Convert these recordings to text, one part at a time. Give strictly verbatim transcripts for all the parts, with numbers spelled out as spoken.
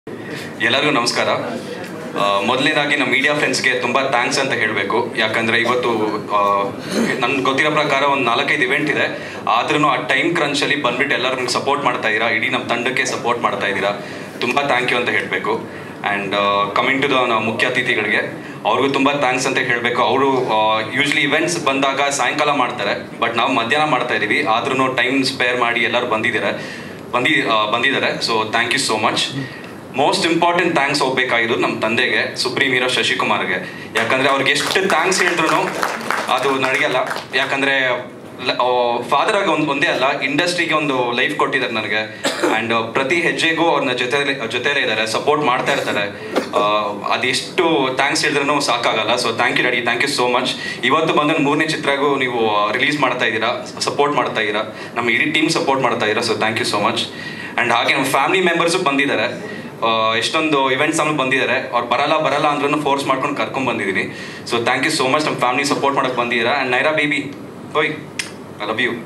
ಎಲ್ಲರಿಗೂ ನಮಸ್ಕಾರ. ಮೊದಲನೇದಾಗಿ ನಮ್ಮ ಮೀಡಿಯಾ ಫ್ರೆಂಡ್ಸ್ಗೆ ತುಂಬ ಥ್ಯಾಂಕ್ಸ್ ಅಂತ ಹೇಳಬೇಕು. ಯಾಕಂದರೆ ಇವತ್ತು ನನ್ಗೆ ಗೊತ್ತಿರೋ ಪ್ರಕಾರ ಒಂದು ನಾಲ್ಕೈದು ಇವೆಂಟ್ ಇದೆ, ಆದ್ರೂ ಆ ಟೈಮ್ ಕ್ರಂಚಲ್ಲಿ ಬಂದುಬಿಟ್ಟು ಎಲ್ಲರೂ ನಮ್ಗೆ ಸಪೋರ್ಟ್ ಮಾಡ್ತಾ ಇದ್ದೀರಾ, ಇಡೀ ನಮ್ಮ ತಂಡಕ್ಕೆ ಸಪೋರ್ಟ್ ಮಾಡ್ತಾ ಇದ್ದೀರಾ. ತುಂಬ ಥ್ಯಾಂಕ್ ಯು ಅಂತ ಹೇಳಬೇಕು. ಆ್ಯಂಡ್ ಕಮಿಂಗ್ ಟು ದ ಮುಖ್ಯ ಅತಿಥಿಗಳಿಗೆ ಅವ್ರಿಗೂ ತುಂಬ ಥ್ಯಾಂಕ್ಸ್ ಅಂತ ಹೇಳಬೇಕು. ಅವರು ಯೂಶ್ವಲಿ ಇವೆಂಟ್ಸ್ ಬಂದಾಗ ಸಾಯಂಕಾಲ ಮಾಡ್ತಾರೆ, ಬಟ್ ನಾವು ಮಧ್ಯಾಹ್ನ ಮಾಡ್ತಾ ಇದ್ದೀವಿ, ಆದ್ರೂ ಟೈಮ್ ಸ್ಪೇರ್ ಮಾಡಿ ಎಲ್ಲರೂ ಬಂದಿದ್ದಾರೆ ಬಂದಿ ಬಂದಿದ್ದಾರೆ so thank you so much. Most important thanks ಹೋಗ್ಬೇಕಾಗಿದ್ದು ನಮ್ಮ ತಂದೆಗೆ, ಸುಪ್ರೀಂ ಹೀರೋ ಶಶಿಕುಮಾರ್ಗೆ. ಯಾಕಂದರೆ ಅವ್ರಿಗೆ ಎಷ್ಟು ಥ್ಯಾಂಕ್ಸ್ ಹೇಳಿದ್ರು ಅದು ನಡೆಯಲ್ಲ. ಯಾಕಂದರೆ ಫಾದರ್ ಆಗಿ ಒಂದು ಒಂದೇ ಅಲ್ಲ, ಇಂಡಸ್ಟ್ರಿಗೆ ಒಂದು ಲೈಫ್ ಕೊಟ್ಟಿದ್ದಾರೆ ನನಗೆ. ಆ್ಯಂಡ್ ಪ್ರತಿ ಹೆಜ್ಜೆಗೂ ಅವ್ರನ್ನ ಜೊತೆ ಜೊತೆಲೇ ಇದ್ದಾರೆ, ಸಪೋರ್ಟ್ ಮಾಡ್ತಾ ಇರ್ತಾರೆ. ಅದೆಷ್ಟು ಥ್ಯಾಂಕ್ಸ್ ಹೇಳಿದ್ರೂ ಸಾಕಾಗಲ್ಲ. So thank you daddy, thank you so much. ಇವತ್ತು ಬಂದ ಮೂರನೇ ಚಿತ್ರಗೂ ನೀವು ರಿಲೀಸ್ ಮಾಡ್ತಾ ಇದ್ದೀರಾ, ಸಪೋರ್ಟ್ ಮಾಡ್ತಾ ಇದ್ದೀರಾ, ನಮ್ಮ ಇಡೀ ಟೀಮ್ ಸಪೋರ್ಟ್ ಮಾಡ್ತಾ ಇದ್ದೀರಾ. So thank you so much. And ಹಾಗೆ ನಮ್ಮ ಫ್ಯಾಮಿಲಿ ಮೆಂಬರ್ಸು ಬಂದಿದ್ದಾರೆ, ಎಷ್ಟೊಂದು ಇವೆಂಟ್ಸ್ ಆಮೇಲೆ ಬಂದಿದ್ದಾರೆ. ಅವ್ರು ಬರಲ್ಲ ಬರಲ್ಲ ಅಂದ್ರೂ ಫೋರ್ಸ್ ಮಾಡ್ಕೊಂಡು ಕರ್ಕೊಂಡು ಬಂದಿದ್ದೀನಿ. So thank you so much, ನಮ್ಮ ಫ್ಯಾಮಿಲಿ ಸಪೋರ್ಟ್ ಮಾಡೋಕ್ಕೆ ಬಂದಿದ್ದೀರಾ. ಆ್ಯಂಡ್ ನೈರಾ ಬೇಬಿ, ಹೋಯ್ ಐ ಲವ್ ಯು.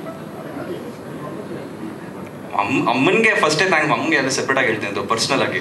ಅಮ್ಮ ಅಮ್ಮನಿಗೆ ಫಸ್ಟೇ ಥ್ಯಾಂಕ್ಸ್, ಅಮ್ಮನಿಗೆ ಎಲ್ಲ ಸೆಪ್ರೇಟಾಗಿ ಹೇಳ್ತೀನಿ ಅದು ಪರ್ಸ್ನಲ್ ಆಗಿ.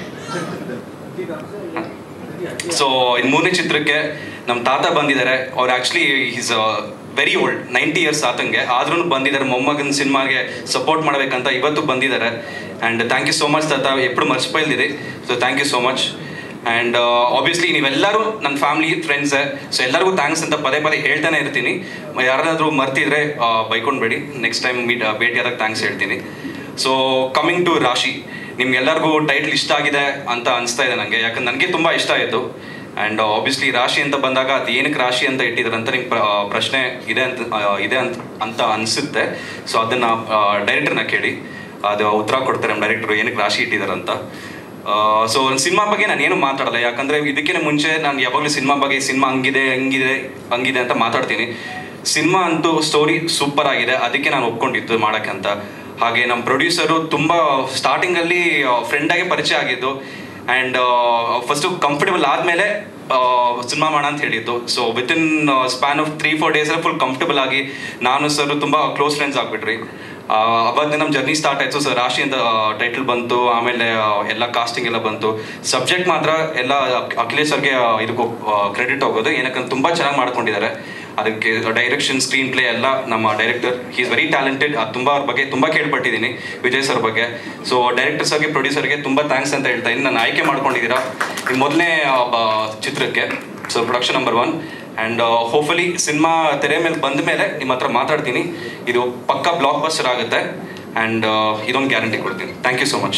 ಸೊ ಇನ್ನು ಮೂರನೇ ಚಿತ್ರಕ್ಕೆ ನಮ್ಮ ತಾತ ಬಂದಿದ್ದಾರೆ. ಅವ್ರು actually is very old, ninety years ಆತಂಗೆ, ಆದ್ರೂ ಬಂದಿದ್ದಾರೆ ಮೊಮ್ಮಗನ ಸಿನಿಮಾಗೆ ಸಪೋರ್ಟ್ ಮಾಡಬೇಕಂತ ಇವತ್ತು ಬಂದಿದ್ದಾರೆ. And thank you so much ತಾತ, ಎప్పుడు ಮರ್ಚಿపోయిಲ್ದಿರಿ. So thank you so much. And obviously ನೀವೆಲ್ಲರೂ ನನ್ನ ಫ್ಯಾಮಿಲಿ ಫ್ರೆಂಡ್ಸೇ, ಸೊ ಎಲ್ಲರಿಗೂ ಥ್ಯಾಂಕ್ಸ್ ಅಂತ ಪದೇ ಪದೇ ಹೇಳ್ತಾನೆ ಇರ್ತೀನಿ. ಯಾರಾದರೂ ಮರ್ತಿದ್ರೆ ಬೈಕೊಂಡ್ಬೇಡಿ, ನೆಕ್ಸ್ಟ್ ಟೈಮ್ ಮೀಟ್ ಭೇಟಿಯಾದಾಗ ಥ್ಯಾಂಕ್ಸ್ ಹೇಳ್ತೀನಿ. ಸೊ ಕಮಿಂಗ್ ಟು ರಾಶಿ, ನಿಮ್ಗೆಲ್ಲರಿಗೂ ಟೈಟ್ಲ್ ಇಷ್ಟ ಆಗಿದೆ ಅಂತ ಅನಿಸ್ತಾ ಇದೆ ನನಗೆ, ಯಾಕಂದ್ರೆ ನನಗೆ ತುಂಬ ಇಷ್ಟ ಆಯಿತು. ಆ್ಯಂಡ್ ಆಬ್ವಿಯಸ್ಲಿ ರಾಶಿ ಅಂತ ಬಂದಾಗ ಅದು ಏನಕ್ಕೆ ರಾಶಿ ಅಂತ ಇಟ್ಟಿದ್ದಾರೆ ಅಂತ ನಿಮ್ಗೆ ಪ್ರಶ್ನೆ ಇದೆ ಅಂತ ಇದೆ ಅಂತ ಅಂತ ಅನಿಸುತ್ತೆ. ಸೊ ಅದನ್ನು ಡೈರೆಕ್ಟರ್ನ ಕೇಳಿ ಅದು ಉತ್ತರ ಕೊಡ್ತಾರೆ ನಮ್ಮ ಡೈರೆಕ್ಟ್ರು ಏನಕ್ಕೆ ರಾಶಿ ಇಟ್ಟಿದ್ದಾರೆ ಅಂತ. ಸೊ ಸಿನಿಮಾ ಬಗ್ಗೆ ನಾನು ಏನು ಮಾತಾಡಲ್ಲ, ಯಾಕಂದರೆ ಇದಕ್ಕಿಂತ ಮುಂಚೆ ನಾನು ಯಾವಾಗಲೂ ಸಿನಿಮಾ ಬಗ್ಗೆ ಸಿನಿಮಾ ಹಂಗಿದೆ ಹಂಗಿದೆ ಹಂಗಿದೆ ಅಂತ ಮಾತಾಡ್ತೀನಿ. ಸಿನಿಮಾ ಅಂತೂ ಸ್ಟೋರಿ ಸೂಪರ್ ಆಗಿದೆ, ಅದಕ್ಕೆ ನಾನು ಒಪ್ಕೊಂಡಿದ್ದು ಮಾಡೋಕ್ಕೆ ಅಂತ. ಹಾಗೆ ನಮ್ಮ ಪ್ರೊಡ್ಯೂಸರು ತುಂಬ ಸ್ಟಾರ್ಟಿಂಗಲ್ಲಿ ಫ್ರೆಂಡಾಗೆ ಪರಿಚಯ ಆಗಿದ್ದು, ಆ್ಯಂಡ್ ಫಸ್ಟು ಕಂಫರ್ಟಬಲ್ ಆದಮೇಲೆ ಸಿನಿಮಾ ಮಾಡೋಣ ಅಂತ ಹೇಳಿದ್ದು. So within span of three four ಡೇಸಲ್ಲಿ ಫುಲ್ ಕಂಫರ್ಟಬಲ್ ಆಗಿ ನಾನು ಸರ್ ತುಂಬ ಕ್ಲೋಸ್ ಫ್ರೆಂಡ್ಸ್ ಆಗಿಬಿಟ್ರಿ. ಅವತ್ತೇ ನಮ್ಮ ಜರ್ನಿ ಸ್ಟಾರ್ಟ್ ಆಯಿತು. ಸೊ ರಾಶಿ ಅಂತ ಟೈಟಲ್ ಬಂತು, ಆಮೇಲೆ ಎಲ್ಲ ಕಾಸ್ಟಿಂಗ್ ಎಲ್ಲ ಬಂತು. ಸಬ್ಜೆಕ್ಟ್ ಮಾತ್ರ ಎಲ್ಲ ಅಖಿಲೇಶ್ ಸರ್ಗೆ ಇದಕ್ಕೆ ಕ್ರೆಡಿಟ್ ಹೋಗೋದು, ಏನಕ್ಕಂತ ತುಂಬ ಚೆನ್ನಾಗಿ ಮಾಡ್ಕೊಂಡಿದ್ದಾರೆ. ಅದಕ್ಕೆ ಡೈರೆಕ್ಷನ್, ಸ್ಕ್ರೀನ್ ಪ್ಲೇ ಎಲ್ಲ ನಮ್ಮ director, he is very talented. ಅದು ತುಂಬ ಅವ್ರ ಬಗ್ಗೆ ತುಂಬ ಕೇಳ್ಪಟ್ಟಿದ್ದೀನಿ, ವಿಜಯ್ ಸರ್ ಬಗ್ಗೆ. ಸೊ ಡೈರೆಕ್ಟರ್ ಸರ್ಗೆ, ಪ್ರೊಡ್ಯೂಸರ್ಗೆ ತುಂಬ ಥ್ಯಾಂಕ್ಸ್ ಅಂತ ಹೇಳ್ತಾ ಇದ್ದೀನಿ. ನಾನು ಆಯ್ಕೆ ಮಾಡ್ಕೊಂಡಿದ್ದೀರಾ ಈ ಮೊದಲನೇ ಚಿತ್ರಕ್ಕೆ. So production number one. And hopefully cinema ತೆರೆ ಮೇಲೆ ಬಂದ ಮೇಲೆ ನಿಮ್ಮ ಹತ್ರ ಮಾತಾಡ್ತೀನಿ. ಇದು ಪಕ್ಕಾ ಬ್ಲಾಕ್ ಬಸ್ಟರ್ ಆಗುತ್ತೆ, ಆ್ಯಂಡ್ ಇದೊಂದು ಗ್ಯಾರಂಟಿ ಕೊಡ್ತೀನಿ. Thank you so much.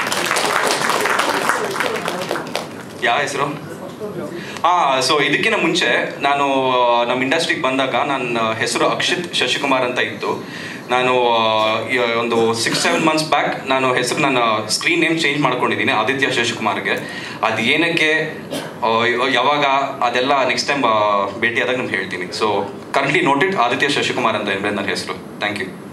ಯಾವ ಹೆಸರು? ಹಾಂ, ಸೊ ಇದಕ್ಕಿಂತ ಮುಂಚೆ ನಾನು ನಮ್ಮ ಇಂಡಸ್ಟ್ರಿಗೆ ಬಂದಾಗ ನನ್ನ ಹೆಸರು ಅಕ್ಷಿತ್ ಶಶಿಕುಮಾರ್ ಅಂತ ಇತ್ತು. ನಾನು ಒಂದು ಸಿಕ್ಸ್ ಸೆವೆನ್ ಮಂತ್ಸ್ ಬ್ಯಾಕ್ ನಾನು ಹೆಸರು ನನ್ನ ಸ್ಕ್ರೀನ್ ನೇಮ್ ಚೇಂಜ್ ಮಾಡ್ಕೊಂಡಿದ್ದೀನಿ ಆದಿತ್ಯ ಶಶಿಕುಮಾರ್ಗೆ. ಅದು ಏನಕ್ಕೆ, ಯಾವಾಗ, ಅದೆಲ್ಲ ನೆಕ್ಸ್ಟ್ ಟೈಮ್ ಭೇಟಿಯಾದಾಗ ನಾನು ಹೇಳ್ತೀನಿ. So currently noted Aditya Shashikumar ಅಂತ ಏನ್ರೆ ನನ್ನ ಹೆಸರು. Thank you.